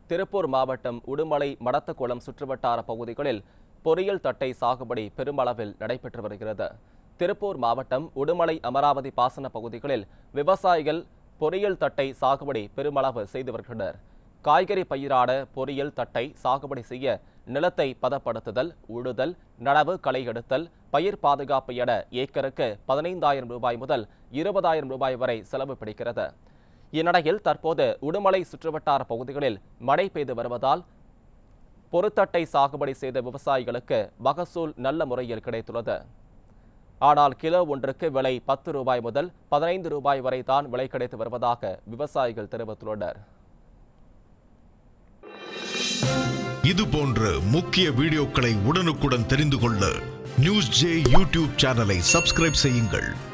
திருப்பூர் மாவட்டம் உடுமலை மடத்தக்குளம் சுற்றுவட்டார பகுதிகளில் பொரியல் தட்டை சாகுபடி பெருமளவில் நடைபெற்று வருகிறது. திருப்பூர் மாவட்டம் உடுமலை அமராவதி பாசன பகுதிகளில் விவசாயிகள் பொரியல் தட்டை சாகுபடி பெருமளவு செய்து வருகின்றனர். காய்கறி பயிரான பொரியல் தட்டை சாகுபடி செய்ய நிலத்தை பதப்படுத்துதல், உழுதல், நடவு, களை எடுத்தல், பயிர் பாதுகாப்பு என ஏக்கருக்கு 15,000 ரூபாய் முதல் 20,000 ரூபாய் வரை செலவு பிடிக்கிறது. இந்நிலையில் தற்போது உடுமலை சுற்றுவட்டார பகுதிகளில் மழை பெய்து வருவதால் பொருத்தட்டை சாகுபடி செய்த விவசாயிகளுக்கு மகசூல் நல்ல முறையில் கிடைத்துள்ளது. ஆனால் கிலோ ஒன்றுக்கு விலை 10 ரூபாய் முதல் 15 ரூபாய் வரை தான் விலை கிடைத்து வருவதாக விவசாயிகள் தெரிவித்துள்ளனர். இது போன்ற முக்கிய வீடியோக்களை உடனுக்குடன் தெரிந்து கொள்ள நியூஸ் ஜே யூடியூப் சேனலை சப்ஸ்கிரைப் செய்யுங்கள்.